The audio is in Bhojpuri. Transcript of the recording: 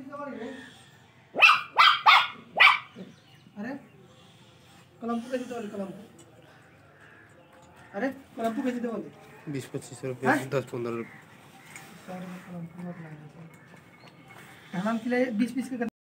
अरे कलमपू कैसे दे कलमपू? अरे कलमपू कैसे दे? 20-25 रुपये 10-15 रुपये। हम 20-20 के